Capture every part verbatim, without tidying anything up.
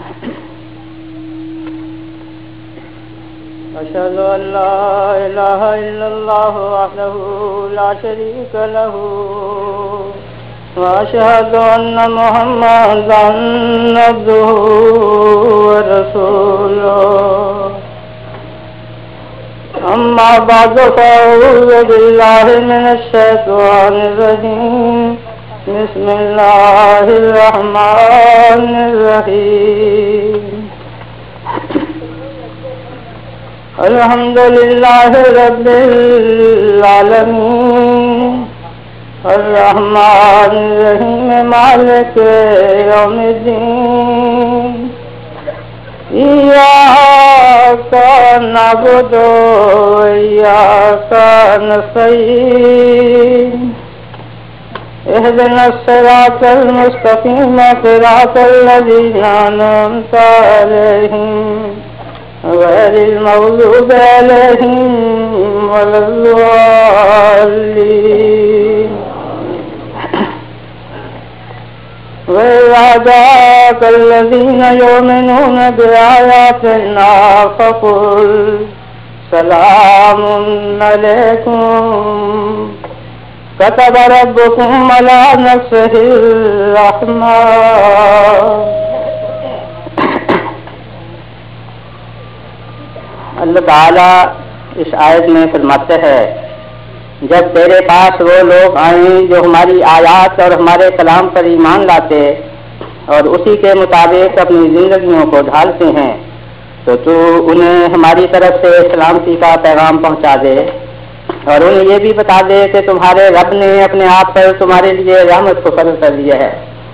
أشهد أن لا إله إلا الله وحده لا شريك له وأشهد أن محمدا عبده ورسوله أما بعد فأعوذ بالله من الشيطان الرجيم بسم الله الرحمن الرحيم الحمد لله رب العالمين الرحمن الرحيم مالك يوم الدين إياك نعبد وإياك نستعين اهدنا الصراط المستقيم صراط الذين أنعمت عليهم غير المغضوب عليهم ولا الضالين وإذا جاءك الذين يؤمنون بآياتنا فقل سلام عليكم كتب ربكم على نفسه الرحمة اللہ تعالیٰ اس آیت میں فرماتے ہیں جب تیرے پاس وہ لوگ آئیں جو ہماری آیات اور ہمارے کلام پر ایمان لاتے اور اسی کے مطابق اپنی زندگیوں کو ڈھالتے ہیں تو تو انہیں ہماری طرف سے سلامتی کا پیغام پہنچا دے اور انہیں یہ بھی بتا دے کہ تمہارے رب نے اپنے آپ پر تمہارے لیے رحمت کو فرض کر دیا ہے۔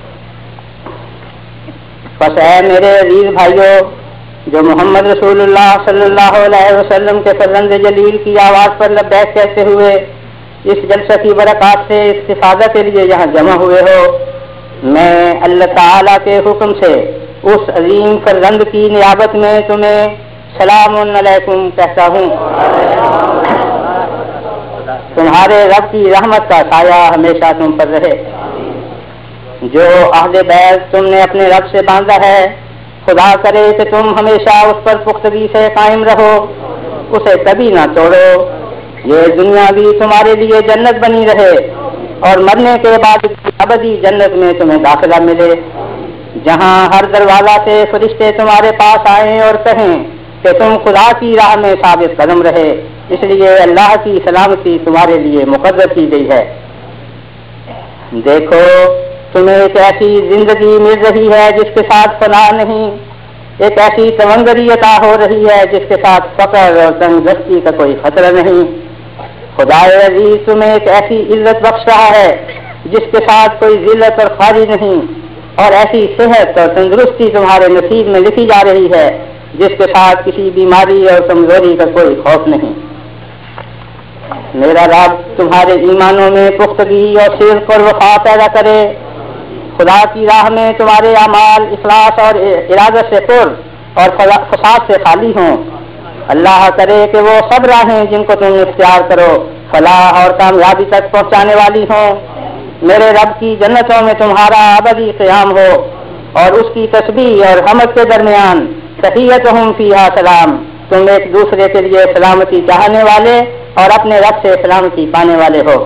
پس اے میرے عزیز بھائیوں، جو محمد رسول اللہ صلی اللہ علیہ وسلم کے فرزند جلیل کی آواز پر لبیک کہتے ہوئے اس جلسہ کی برکات سے استفادہ کے لیے یہاں جمع ہوئے ہو، میں اللہ تعالیٰ کے حکم سے اس عظیم فرزند کی نیابت میں تمہیں سلام علیکم کہتا ہوں۔ تمہارے رب کی رحمت کا سایہ ہمیشہ تم پر رہے۔ جو عہد بیعت تم نے اپنے رب سے باندھا ہے، خدا کرے کہ تم ہمیشہ اس پر پختگی سے قائم رہو، اسے کبھی نہ توڑو، یہ دنیا بھی تمہارے لیے جنت بنی رہے اور مرنے کے بعد ابدی جنت میں تمہیں داخلہ ملے، جہاں ہر دروازہ سے فرشتے تمہارے پاس آئیں اور کہیں کہ تم خدا کی راہ میں ثابت قدم رہے، اس لیے اللہ کی سلامتی تمہارے لیے مقرر کی گئی ہے۔ دیکھو تمہیں ایک ایسی زندگی مل رہی ہے جس کے ساتھ فنا نہیں، ایک ایسی تونگری عطا ہو رہی ہے جس کے ساتھ فقر اور تنگ دستی کا کوئی خطرہ نہیں۔ خدا عزیز تمہیں ایک ایسی عزت بخش رہا ہے جس کے ساتھ کوئی ذلت اور خواری نہیں، اور ایسی صحت اور تندرستی تمہارے نصیب میں لکھی جا رہی ہے جس کے ساتھ کسی بیماری اور کمزوری کا کوئی خوف نہیں۔ میرا رب تمہارے ایمانوں میں پختگی اور صدق اور وفا پیدا کرے، خدا کی راہ میں تمہارے اعمال اخلاص اور ارادت سے پر اور فساد سے خالی ہوں۔ اللہ کرے کہ وہ سب راہیں جن کو تم اختیار کرو فلاح اور کامیابی تک پہنچانے والی ہوں۔ میرے رب کی جنتوں میں تمہارا ابدی قیام ہو اور اس کی تسبیح اور حمد کے درمیان تحیتہم فیہا سلام، تم ایک دوسرے کے لیے سلامتی چاہنے والے اور اپنے رب سے سلامتی پانے والے ہو۔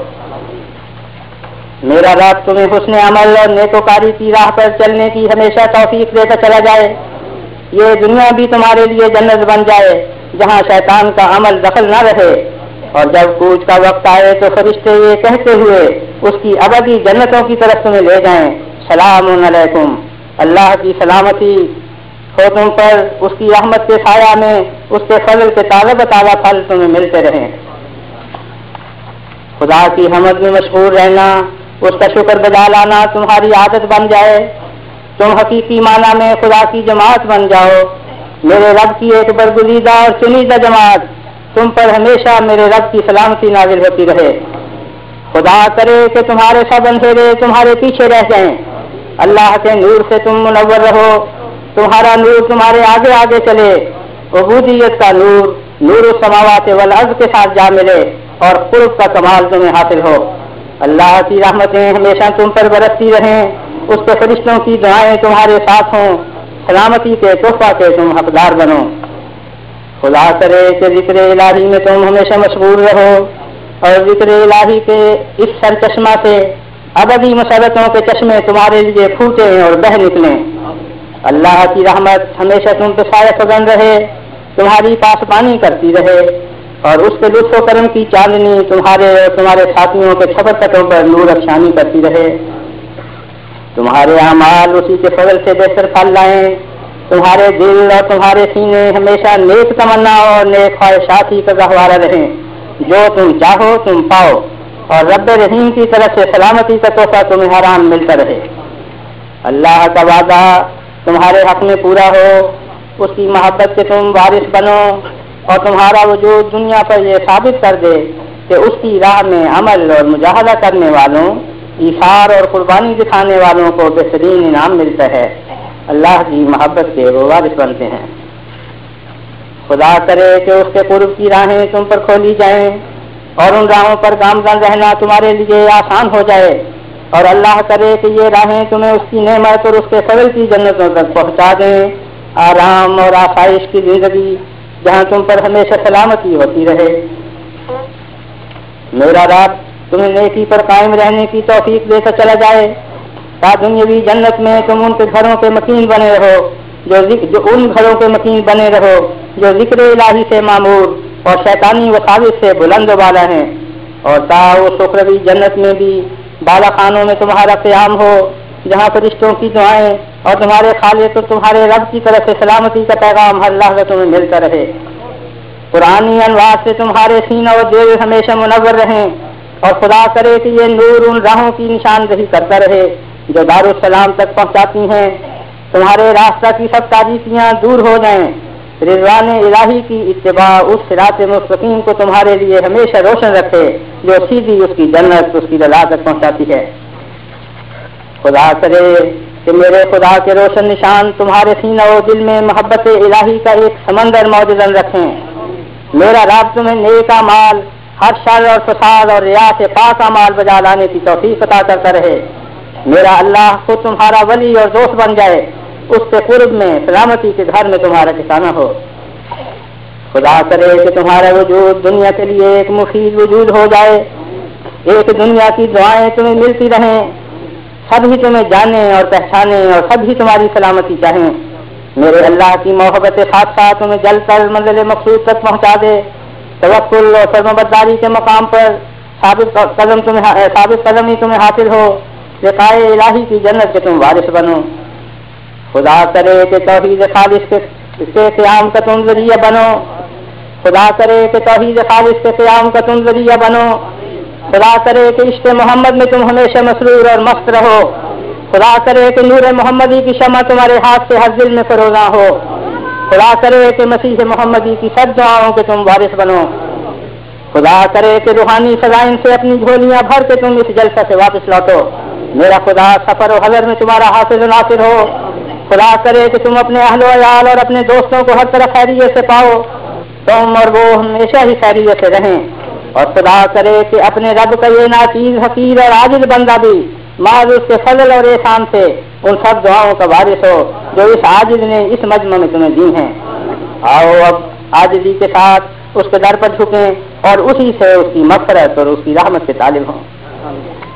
میرا رب تمہیں حسن عمل اور نیکوکاری کی راہ پر چلنے کی ہمیشہ توفیق دیتا چلا جائے، یہ دنیا بھی تمہارے لیے جنت بن جائے جہاں شیطان کا عمل دخل نہ رہے، اور جب کوچ کا وقت آئے تو فرشتے یہ کہتے ہوئے اس کی ابدی جنتوں کی طرف تمہیں لے جائیں، سلام علیکم، اللہ کی سلامتی ہو تم پر، اس کی رحمت کے سایہ میں اس کے فضل کے تازہ بتازہ پھل تمہیں ملتے رہیں۔ خدا کی حمد میں مشغول رہنا، اس کا شکر بجا لانا تمہاری عادت بن جائے، تم حقیقی معنی میں خدا کی جماعت بن جاؤ، میرے رب کی ایک برگزیدہ اور چنیدہ جماعت، تم پر ہمیشہ میرے رب کی سلامتی نازل ہوتی رہے۔ خدا کرے کہ تمہارے سب اندھیرے تمہارے پیچھے رہ جائیں، اللہ کے نور سے تم منور رہو، تمہارا نور تمہارے آگے آگے چلے، عبودیت کا نور نور السماوات والارض کے ساتھ جا ملے اور قرب کا کمال تمہیں حاصل ہو۔ اللہ کی رحمتیں ہمیشہ تم پر برستی رہیں، اس کے فرشتوں کی دعائیں تمہارے ساتھ ہوں، सलामती के तोहफा के तुम हकदार बनो। खुदा करे कि ज़िक्र इलाही में तुम हमेशा मशगूल रहो और ज़िक्र इलाही के इस सरचश्मा से अबदी मसरतों के चश्मे तुम्हारे लिए फूटे और बह निकलें। अल्लाह की रहमत हमेशा तुम पे साया फगन रहे, तुम्हारी पासबानी करती रहे और उसके लुत्फ़ करम की चांदनी तुम्हारे और तुम्हारे साथियों के छपरकटों पर नूर अफशानी करती रहे। तुम्हारे अमाल उसी के फजल से बेहतर फल लाएं। तुम्हारे दिल और तुम्हारे सीने हमेशा नेक तमन्ना और नेक ख्वाहिशात ही का गहवारा रहें। जो तुम चाहो तुम पाओ और रब्बे रहीम की तरफ से सलामती का तोहफा तुम्हें हराम मिलता रहे। अल्लाह का वादा तुम्हारे हक में पूरा हो, उसकी मोहब्बत से तुम वारिस बनो और तुम्हारा वजूद दुनिया पर यह साबित कर दे कि उसकी राह में अमल और मुजाहदा करने वालों, ईसार और कुर्बानी दिखाने वालों को बेहतरीन इनाम मिलता है। अल्लाह की मोहब्बत के वो वारिस बनते हैं। खुदा करे कि उसके कुर्ब की राहें तुम पर खोली जाएं और उन राहों पर गामज़न रहना तुम्हारे लिए आसान हो जाए और अल्लाह करे कि ये राहें तुम्हें उसकी नेमत और उसके फजल की जन्नतों तक पहुंचा दें। आराम और आसाइश की जिंदगी जहां तुम पर हमेशा सलामती होती रहे। मेरा रब तुम्हें नेकी पर कायम रहने की तौफीक देकर चला जाए ता दुनियावी जन्नत में तुम उनके घरों के मकीन बने रहो जो जो उन घरों के मकीन बने रहो जो जिक्र इलाही से मामूर और शैतानी वसाविस से बुलंद वाला हैं। और ता वो सुखरवी जन्नत में भी बाला खानों में तुम्हारा क़याम हो जहाँ फरिश्तों की दुआएं और तुम्हारे खालिक तो तुम्हारे रब की तरफ से सलामती का पैगाम हर लहज़ा तुम्हें मिलता रहे। पुरानी अनवार से तुम्हारे सीना और दिल हमेशा मुनव्वर रहें और खुदा करे कि ये नूर उन राहों की निशानदही करता रहे जो दारुस सलाम तक पहुँचाती हैं। तुम्हारे रास्ता की सब तारीफियाँ दूर हो जाएं। रिज़वान इलाही की इत्तिबा उस सिरात मुस्तकीम को तुम्हारे लिए हमेशा रोशन रखे जो सीधी उसकी जन्नत उसकी रज़ा तक पहुँचाती है। खुदा करे कि मेरे खुदा के रोशन निशान तुम्हारे सीना और दिल में मोहब्बत इलाही का एक समंदर मौजूदन रखें। मेरा रब तुम्हें नेक अमाल, हर शर और फसाद और रिया से पाक अमाल बजा लाने की तौफीक अता करता रहे। मेरा अल्लाह खुद तुम्हारा वली और दोस्त बन जाए, उसके कुर्ब में सलामती के घर में तुम्हारा ठिकाना हो। खुदा करे कि तुम्हारा वजूद दुनिया के लिए एक मुफीद वजूद हो जाए। एक दुनिया की दुआएं तुम्हें मिलती रहें, सभी तुम्हें जाने और पहचाने और सभी तुम्हारी सलामती चाहें। मेरे अल्लाह की मोहब्बत साथ साथ तुम्हें जल कर मंजिल मकसूद तक पहुँचा दे। तवक्कुल और फर्माबरदारी के मकाम पर साबित कदम तुम्हें साबित कदम ही तुम्हें हासिल हो। लिकाए इलाही की जन्नत के तुम वारिस बनो। खुदा करे कि तौहीद खालिस के, के क़याम का तुम ज़रिया बनो। खुदा करे कि तौहीद खालिस के क़याम का तुम ज़रिया बनो। खुदा करे कि इश्क़ मोहम्मद में तुम हमेशा मसरूर और मस्त रहो। खुदा करे कि नूर मोहम्मदी की शमा तुम्हारे हाथ से हर दिल में फरोज़ा हो। खुदा करे कि मसीह मोहम्मदी की सब दुआओं के तुम वारिस बनो। खुदा करे कि रूहानी फ़ज़ाइल से अपनी झोलियाँ भर के तुम इस जलसा से वापस लौटो। मेरा खुदा सफ़र और हज़र में तुम्हारा हाफ़िज़ नासिर हो। खुदा करे कि तुम अपने अहल वयाल और अपने दोस्तों को हर तरह खैरियत से पाओ, तुम और वो हमेशा ही खैरियत से रहें। और खुदा करे कि अपने रब का ये नाचीज़ हकीर और आजिज़ बंदा भी माज़ उसके फजल और एहसान से उन सब दुआओं का वारिस हो जो इस आजिज़ ने इस मजमा में तुम्हें दी हैं। आओ अब आजिज़ी के साथ उसके दर पर झुकें और उसी से उसकी मग़फ़िरत और उसकी रहमत से तालिब हों।